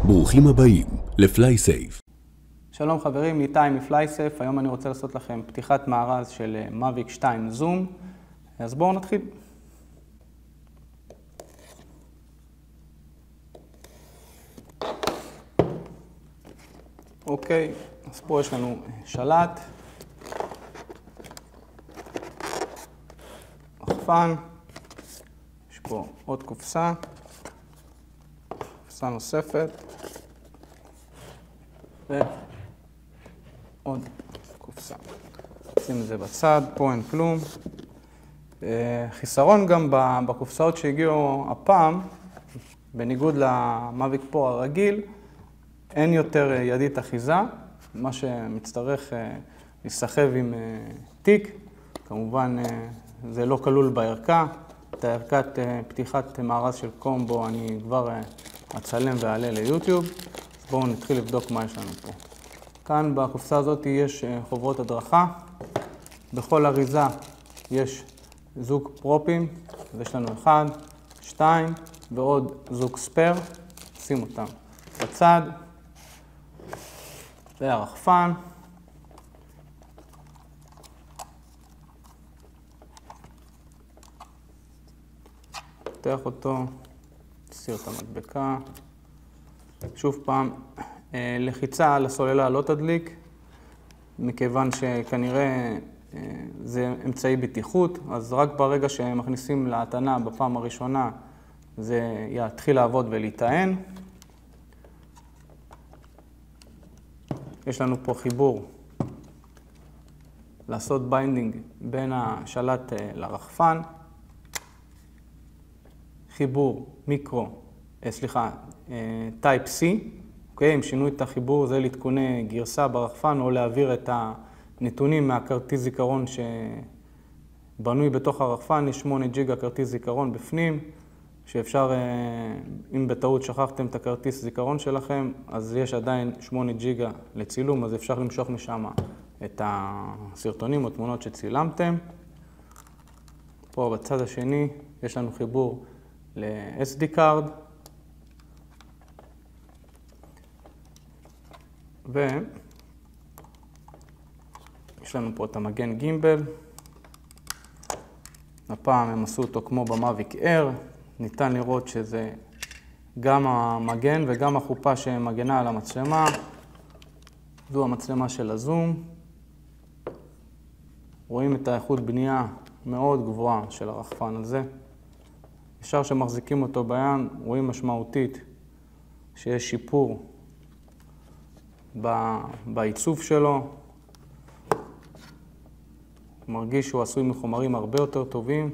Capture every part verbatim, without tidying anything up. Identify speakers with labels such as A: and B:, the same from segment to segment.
A: ברוכים הבאים לפלייסייף.
B: שלום חברים, ניתאי מפלייסייף. היום אני רוצה לעשות לכם פתיחת מארז של מאביק שתיים זום. אז בואו נתחיל. אוקיי, אז פה יש לנו שלט, רחפן, יש פה עוד קופסה, קופסה נוספת, ועוד קופסה. שים את זה בצד, פה אין כלום. חיסרון גם בקופסאות שהגיעו הפעם, בניגוד למאביק פרו הרגיל, אין יותר ידית אחיזה, מה שמצטרך להיסחב עם תיק. כמובן זה לא כלול בערכה. את הערכת פתיחת מארז של קומבו אני כבר אצלם ואעלה ליוטיוב. אז בואו נתחיל לבדוק מה יש לנו פה. כאן בקופסה הזאת יש חוברות הדרכה. בכל אריזה יש זוג פרופים, אז יש לנו אחד, שתיים ועוד זוג ספר. שים אותם בצד. והרחפן. פותח אותו, תסיר את המדבקה. שוב פעם, לחיצה על הסוללה לא תדליק, מכיוון שכנראה זה אמצעי בטיחות, אז רק ברגע שמכניסים להטענה בפעם הראשונה זה יתחיל לעבוד ולהיטען. יש לנו פה חיבור לעשות ביינדינג בין השלט לרחפן, חיבור מיקרו, סליחה, טייפ C, אוקיי, אם שינו את החיבור זה לעדכוני גרסה ברחפן או להעביר את הנתונים מהכרטיס זיכרון שבנוי בתוך הרחפן. יש שמונה ג'יגה כרטיס זיכרון בפנים, שאפשר, אם בטעות שכחתם את הכרטיס זיכרון שלכם, אז יש עדיין שמונה ג'יגה לצילום, אז אפשר למשוך משם את הסרטונים או תמונות שצילמתם. פה בצד השני יש לנו חיבור ל-אס די card, ויש לנו פה את המגן גימבל. הפעם הם עשו אותו כמו במאביק אייר. ניתן לראות שזה גם המגן וגם החופה שמגנה על המצלמה. זו המצלמה של הזום. רואים את האיכות בנייה מאוד גבוהה של הרחפן הזה. ישר שמחזיקים אותו בים, רואים משמעותית שיש שיפור בעיצוב שלו. מרגיש שהוא עשוי מחומרים הרבה יותר טובים.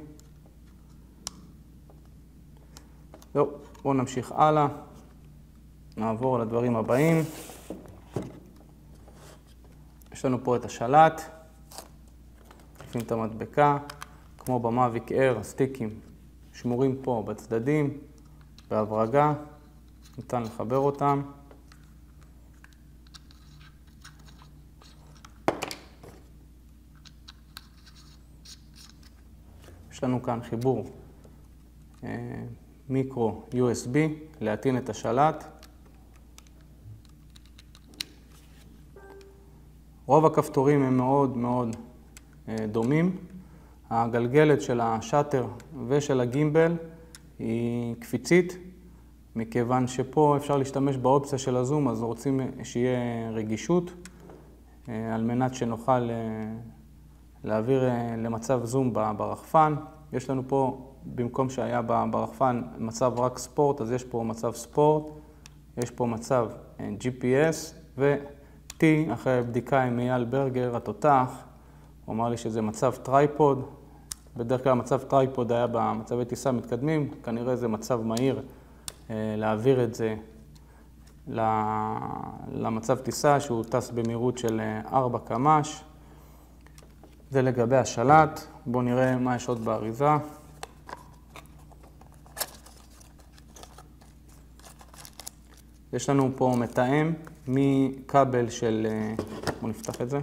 B: זהו, בואו נמשיך הלאה. נעבור לדברים הבאים. יש לנו פה את השלט. נשים את המדבקה. כמו במאביק אייר, הסטיקים שמורים פה בצדדים, בהברגה. ניתן לחבר אותם. יש לנו כאן חיבור מיקרו יו אס בי, להטעין את השלט. רוב הכפתורים הם מאוד מאוד דומים. הגלגלת של השאטר ושל הגימבל היא קפיצית, מכיוון שפה אפשר להשתמש באופציה של הזום, אז רוצים שיהיה רגישות, על מנת שנוכל להעביר למצב זום ברחפן. יש לנו פה, במקום שהיה ברחפן מצב רק ספורט, אז יש פה מצב ספורט, יש פה מצב ג'י פי אס, ו-T, אחרי בדיקה עם אייל ברגר, התותח, הוא אמר לי שזה מצב טרייפוד. בדרך כלל מצב טרייפוד היה במצבי טיסה מתקדמים, כנראה זה מצב מהיר להעביר את זה למצב טיסה שהוא טס במהירות של ארבע קמ"ש. זה לגבי השלט. בואו נראה מה יש עוד באריזה. יש לנו פה מתאם מכבל של, בואו נפתח את זה.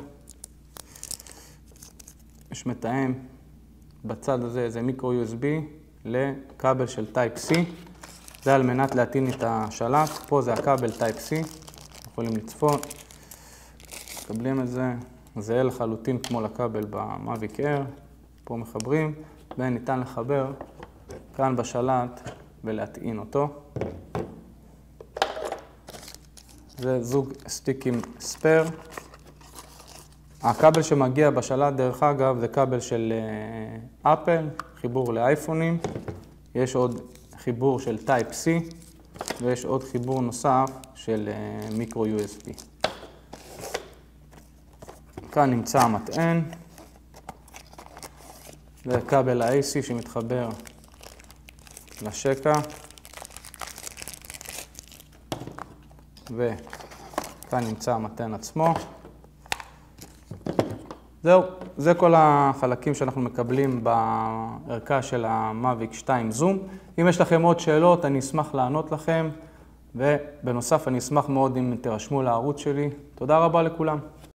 B: יש מתאם בצד הזה, זה מיקרו יו אס בי לכבל של טייפ C. זה על מנת להטעין את השלט. פה זה הכבל טייפ C, יכולים לצפות. מקבלים את זה, זהה לחלוטין כמו לכבל במאביק אייר. פה מחברים, וניתן לחבר כאן בשלט ולהטעין אותו. זה זוג סטיקים ספייר. הכבל שמגיע בשלט, דרך אגב, זה כבל של אפל, חיבור לאייפונים. יש עוד חיבור של טייפ C, ויש עוד חיבור נוסף של מיקרו יו אס בי. כאן נמצא המטען. זה כבל ה-איי סי שמתחבר לשקע. וכאן נמצא המטען עצמו. זהו, זה כל החלקים שאנחנו מקבלים בערכה של המאביק שתיים זום. אם יש לכם עוד שאלות, אני אשמח לענות לכם, ובנוסף אני אשמח מאוד אם תירשמו לערוץ שלי. תודה רבה לכולם.